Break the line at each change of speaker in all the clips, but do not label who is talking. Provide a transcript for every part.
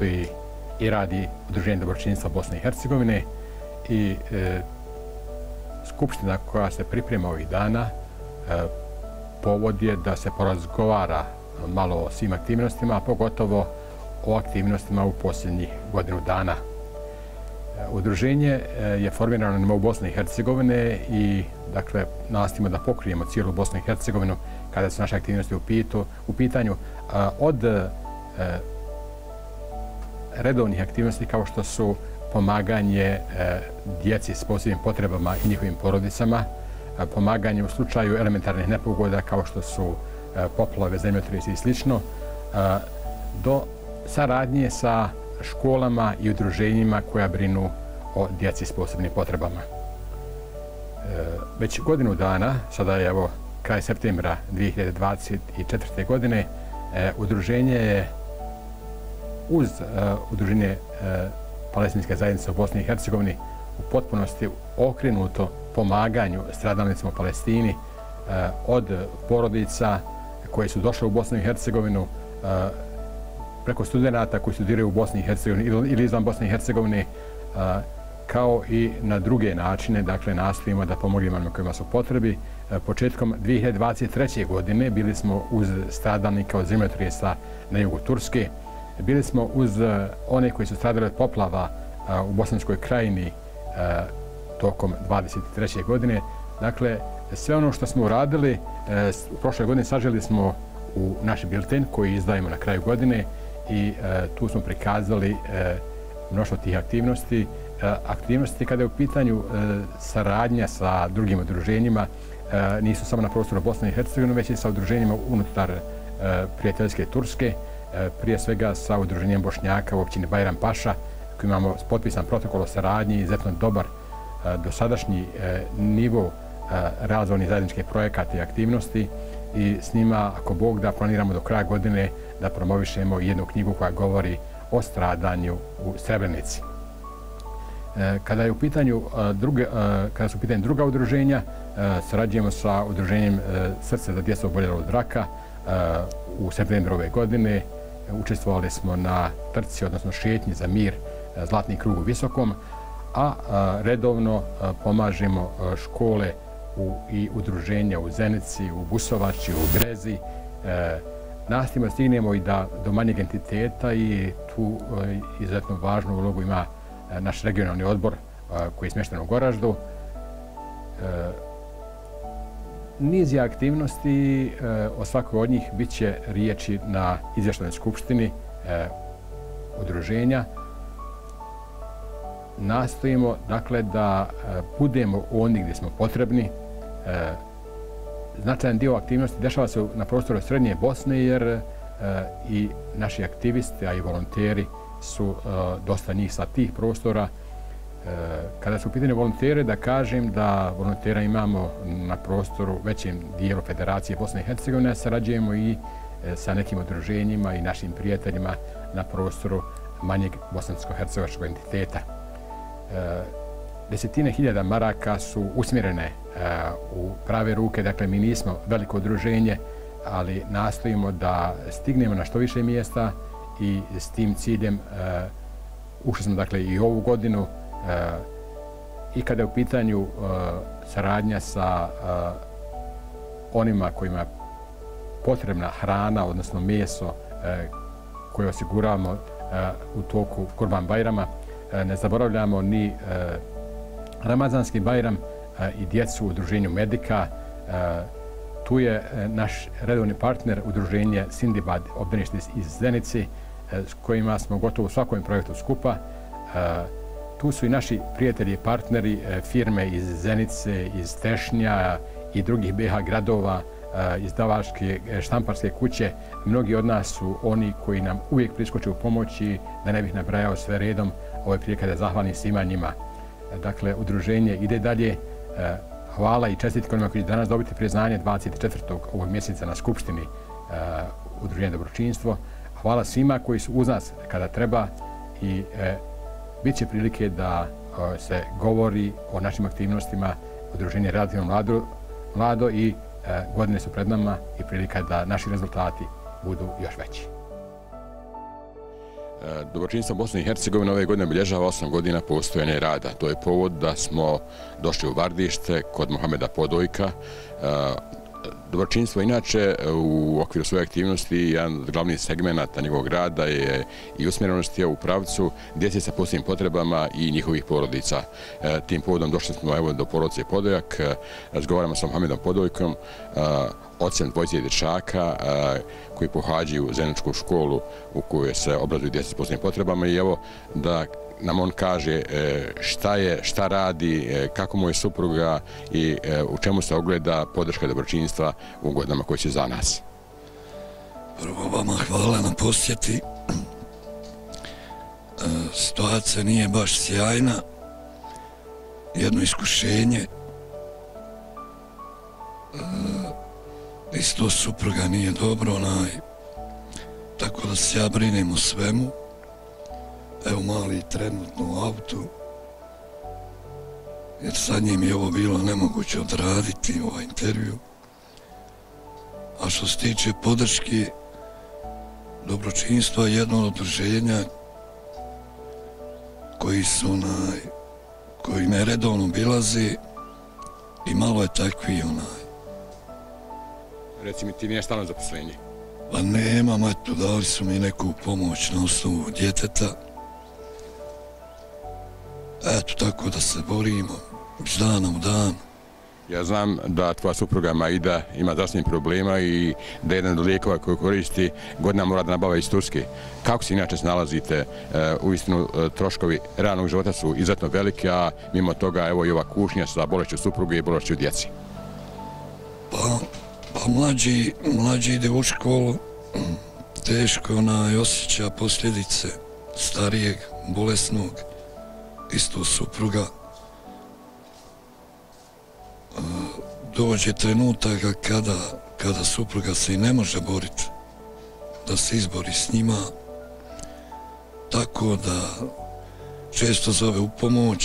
postoji i radi Udruženje dobročinstva Bosne i Hercegovine i skupština koja se priprema ovih dana povod je da se porazgovara malo o svim aktivnostima, a pogotovo o aktivnostima u posljednjih godinu dana. Udruženje je formirano na nivou Bosne i Hercegovine i dakle nastojimo da pokrijemo cijelu Bosnu i Hercegovinu kada su naše aktivnosti u pitanju od redovnih aktivnosti kao što su pomaganje djeci s posebnim potrebama i njihovim porodicama, pomaganje u slučaju elementarnih nepogoda kao što su poplave, zemljotresi i sl. Do saradnje sa školama i udruženjima koja brinu o djeci s posebnim potrebama. Već godinu dana, sada je evo kraj septembra 2024. godine, udruženje je uz udruženje palestinske zajednice u Bosni i Hercegovini u potpunosti okrenuto pomaganju stradalnicima u Palestini od porodica koje su došle u Bosnu i Hercegovinu, preko studenata koji studiraju u Bosni i Hercegovini ili izvan Bosne i Hercegovine, kao i na druge načine, dakle nastojimo da pomognemo onima kojima su potrebi. Početkom 2023. godine bili smo uz stradalnika od zemljotresa na jugu Turske, bili smo uz one koji su stradali od poplava u Bosanskoj krajini tokom 2023. godine. Dakle, sve ono što smo uradili, u prošle godine saželi smo u naš bilten koji izdajemo na kraju godine i tu smo prikazali mnoštvo tih aktivnosti. Aktivnosti kada je u pitanju saradnja sa drugim udruženjima nisu samo na prostoru Bosne i Hercegovine, već i sa udruženjima unutar prijateljske Turske, prije svega sa udruženjem Bošnjaka u općini Bajram Paša, koji imamo potpisan protokol o saradnji i izuzetno dobar dosadašnji nivo realizovanih zajedničkih projekata i aktivnosti i s njima, ako Bog da, planiramo do kraja godine da promovišemo jednu knjigu koja govori o stradanju u Srebrenici. Kada su u pitanju druga udruženja, sarađujemo sa udruženjem Srce za djecu oboljela od raka. U septembru ove godine učestvovali smo na trci, odnosno šetnji za mir Zlatni krug u Visokom, a redovno pomažemo škole i udruženja u Zenici, u Busovači, u Grezi. Nastojimo da stignemo i do manjeg entiteta i tu izuzetno važnu ulogu ima naš regionalni odbor koji je smješten u Goraždu. Niz je aktivnosti, o svakoj od njih bit će riječi na izvještajnoj skupštini udruženja. Nastojimo dakle da budemo oni gdje smo potrebni. Značajan dio aktivnosti dešava se na prostoru Srednje Bosne jer i naši aktivisti, a i volonteri su dosta njih sa tih prostora. Kada su u pitanju volontere, da kažem da volontera imamo na prostoru većem dijelu Federacije Bosne i Hercegovine, sarađujemo i sa nekim udruženjima i našim prijateljima na prostoru manjeg bosansko-hercegovačkog entiteta. Desetine hiljada maraka su usmjerene u prave ruke, dakle mi nismo veliko udruženje, ali nastojimo da stignemo na što više mjesta i s tim ciljem ušli smo dakle i ovu godinu i kada je u pitanju saradnja sa onima kojima je potrebna hrana, odnosno meso koje osiguravamo u toku Kurban Bajrama. Ne zaboravljamo ni Ramazanski Bajram i djecu u udruženju Medika. Tu je naš redovni partner udruženje Sindibad obdanište iz Zenici s kojima smo gotovo u svakom projektu skupa. Tu su i naši prijatelji i partneri, firme iz Zenice, iz Tešnja i drugih BiH gradova, izdavačke, štamparske kuće. Mnogi od nas su oni koji nam uvijek priskoče u pomoći, da ne bih nabrajao sve redom. Ovo je prilika da zahvalim svima njima. Dakle, udruženje ide dalje. Hvala i čestitke onima koji će danas dobiti priznanje 24. ovog mjeseca na Skupštini Udruženja Dobročinstvo. Hvala svima koji su uz nas kada treba i bit će prilike da se govori o našim aktivnostima. Udruženje je relativno mlado i godine su pred nama i prilika da naši rezultati budu još veći. Dobročinstvo Bosne i Hercegovine ove godine obilježava 8 godina postojanja i rada. To je povod da smo došli u Vardište kod Mohameda Podojka. Dobročinstvo inače u okviru svoje aktivnosti jedan od glavnih segmenata njegovog rada je i usmjerenost u pravcu djece sa posebnim potrebama i njihovih porodica. Tim povodom došli smo do porodice Podojak, razgovaramo sa Mohamedom Podojkom, ocem dvojice dječaka koji pohađaju zajedničku školu u kojoj se obrazuju djeca s posebnim potrebama i evo da nam on kaže šta radi, kako mu je supruga i u čemu se ogleda podrška dobročinstva u godinama koje će za nas.
Prvo vama hvala na posjeti. Situacija nije baš sjajna. Jedno iskušenje. Isto supruga nije dobro, tako da se ja brinem o svemu. Evo mali trenutno u autu, jer sad njim je ovo bilo nemoguće odraditi, ovaj intervju. A što se tiče podrške, dobročinstvo je jedno od udruženja koji me redovno obilaze i malo je takvi
Reci mi, ti nije stalno zaposlenje?
Pa nemam, eto, dali su mi neku pomoć na osnovu djeteta. Eto, tako da se borimo iz dana u dan.
Ja znam da tvoja supruga Maida ima zdravstvenih problema i da jedan od lijekova koji koristi godina mora da nabava iz Turske. Kako se inače snalazite? Uistinu troškovi realnog života su izuzetno veliki, a mimo toga evo i ova kušnja sa bolešću supruge i bolešću djeci.
Pa mlađi ide u školu, teško osjeća posljedice starijeg, bolesnog, isto supruga. Dođe trenutaka kada supruga se i ne može boriti, da se izbori s njima, tako da često zove u pomoć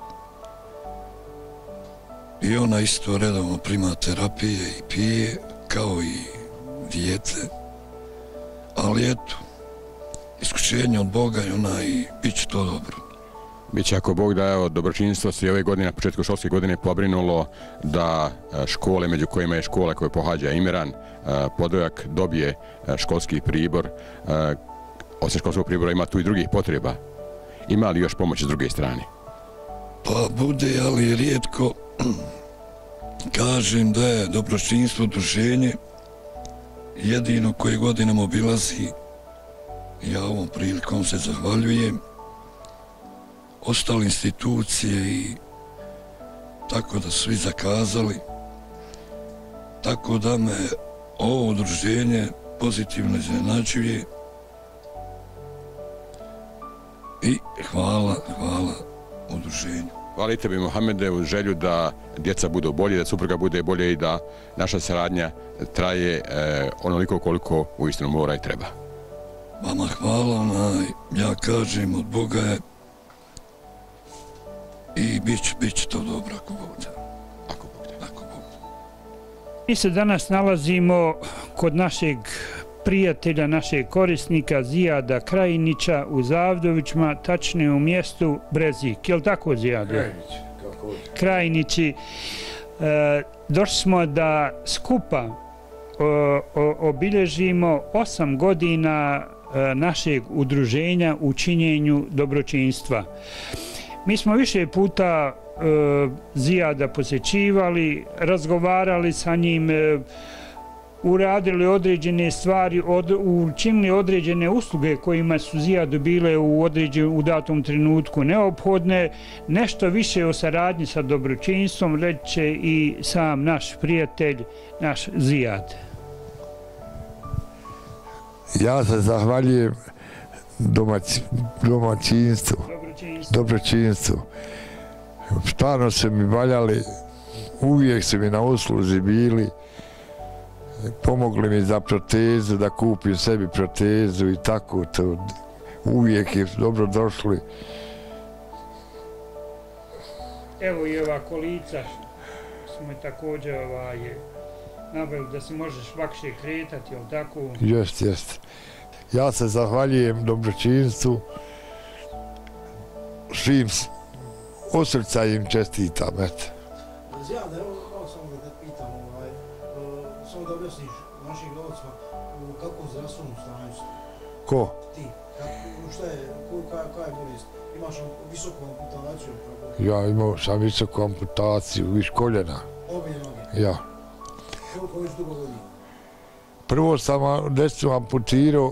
i ona isto redovno prima terapije i pije, kao i dijete, ali eto, iskušenje od Boga i bit će to dobro.
Biće ako Bog da, evo, dobročinstvo se i ove godine, na početku školske godine, pobrinulo da škole, među kojima je škola koja pohađa Imiran Podojak, dobije školski pribor. Osim školskog pribora ima tu i drugih potreba. Ima li još pomoć s druge strane?
Pa bude, ali rijetko. Kažem da je dobročinstvo udruženje jedino koje godinama obilazi. Ja ovom prilikom se zahvaljujem. Ostale institucije i tako da svi zakazali. Tako da me ovo udruženje pozitivno iznenađuje i hvala udruženju.
Hvala i tebi, Mohamede, uz želju da djeca budu bolje, da supruga bude bolje i da naša saradnja traje onoliko koliko uistinu mora i treba.
Vama hvala, ja kažem od Boga je i bit će to dobro ako Bog da.
Mi se danas nalazimo kod našeg prijatelja, našeg korisnika Zijada Krajinića u Zavdovićima, tačnije u mjestu Brezik. Je li tako, Zijado? Krajinići. Došli smo da skupa obilježimo 8 godina našeg udruženja u činjenju dobročinstva. Mi smo više puta Zijada posjećivali, razgovarali sa njim, uradili određene stvari, učinili određene usluge kojima su Zijadu bile u datom trenutku neophodne. Nešto više o saradnji sa dobročinstvom reći će i sam naš prijatelj, naš Zijad.
Ja se zahvaljujem dobročinstvu. Stvarno su mi valjali, uvijek su mi na usluzi bili, pomogli mi za protezu, da kupim sebi protezu i tako to. Uvijek je dobro došli.
Evo i ova kolica smo također nabavili da se možeš lakše kretati, jel tako?
Jest. Ja se zahvaljujem dobročinstvu, svim od srca im čestitam, eto.
Zijade, evo samo da te pitam, samo da objasniš našim gledalcima u kakvom zdravstvenom stanju ste?
Ko?
Ti, šta je, koja je bolest? Imaš visoku amputaciju?
Ja imao sam visoku amputaciju, viš koljena.
Obje noge?
Ja.
Koliko već dugo godina?
Prvo sam desnu amputirao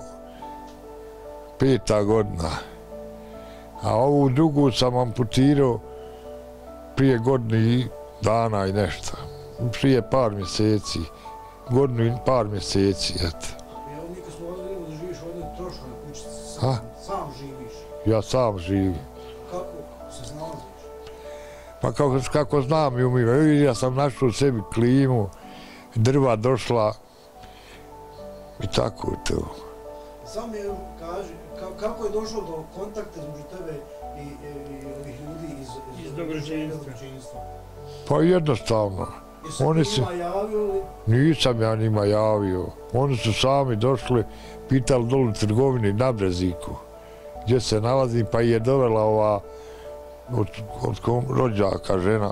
5. godina, a ovu drugu sam amputirao prije godinu dana i nešto. Prije par mjeseci, godinu i par mjeseci, eto.
Evo mi kad smo odredili da živiš u jednoj trošnoj kućici, sam živiš.
Ja sam živim.
Kako se snalaziš?
Pa kako znam i umijem, ja sam našao u sebi klimu, drva došla i tako to.
Sam mi kaži, kako je došlo do kontakta između tebe i ovih ljudi iz dobročinstva?
Pa jednostavno.
Jesi ti njima javio li?
Nisam ja njima javio. Oni su sami došli, pitali dolu u trgovini na Breziku, gdje se nalazim, pa je dovela ova od rođaka žena,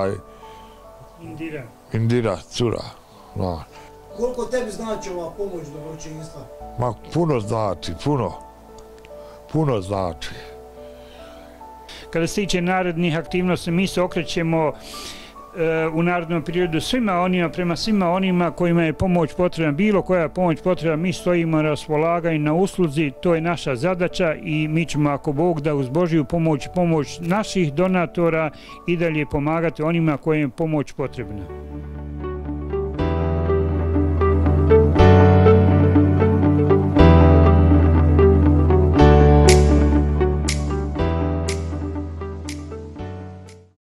Indira, cura.
Koliko tebi znači ova pomoć dobročinstva?
Ma puno znači, puno znači.
Kada se tiče narednih aktivnosti, mi se okrećemo u narednom periodu prema svima onima kojima je pomoć potrebna, bilo koja pomoć potrebna, mi stojimo na raspolaganju, na usluzi, to je naša zadaća i mi ćemo, ako Bog da, uz Božju pomoć naših donatora i dalje pomagati onima kojima je pomoć potrebna.